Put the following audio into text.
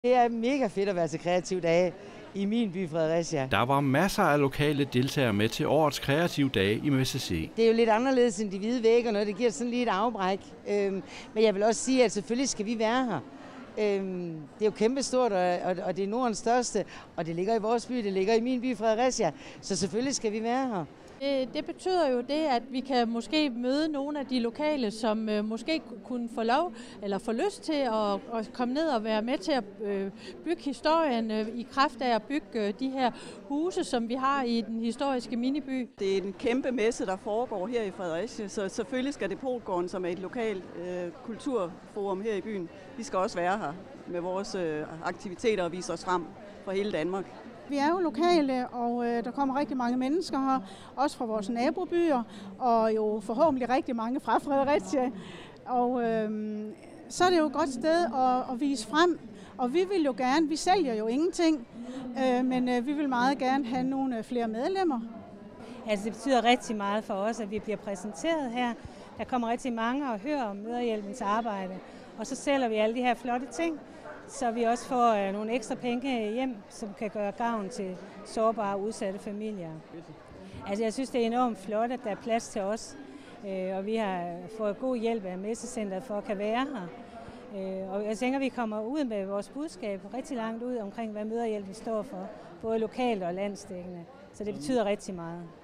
Det er mega fedt at være til kreative dage i min by, Fredericia. Der var masser af lokale deltagere med til årets kreative dage i MSC. Det er jo lidt anderledes end de hvide vægge og noget, det giver sådan lige et afbræk. Men jeg vil også sige, at selvfølgelig skal vi være her. Det er jo kæmpestort, og det er Nordens største, og det ligger i vores by, det ligger i min by, Fredericia, så selvfølgelig skal vi være her. Det betyder jo det, at vi kan måske møde nogle af de lokale, som måske kunne få lov eller få lyst til at komme ned og være med til at bygge historien i kraft af at bygge de her huse, som vi har i den historiske miniby. Det er en kæmpe messe, der foregår her i Fredericia, så selvfølgelig skal Depotgården, som er et lokalt kulturforum her i byen, vi skal også være her med vores aktiviteter og vise os frem for hele Danmark. Vi er jo lokale, og der kommer rigtig mange mennesker her, også fra vores nabobyer, og jo forhåbentlig rigtig mange fra Fredericia. Og så er det jo et godt sted at vise frem, og vi vil jo gerne, vi sælger jo ingenting, men vi vil meget gerne have nogle flere medlemmer. Altså det betyder rigtig meget for os, at vi bliver præsenteret her. Der kommer rigtig mange og hører om Mødrehjælpens arbejde, og så sælger vi alle de her flotte ting, så vi også får nogle ekstra penge hjem, som kan gøre gavn til sårbare og udsatte familier. Altså jeg synes, det er enormt flot, at der er plads til os, og vi har fået god hjælp af Messecenteret for at kan være her. Og jeg tænker, at vi kommer ud med vores budskab rigtig langt ud omkring, hvad Mødrehjælpen står for, både lokalt og landsdækkende. Så det betyder rigtig meget.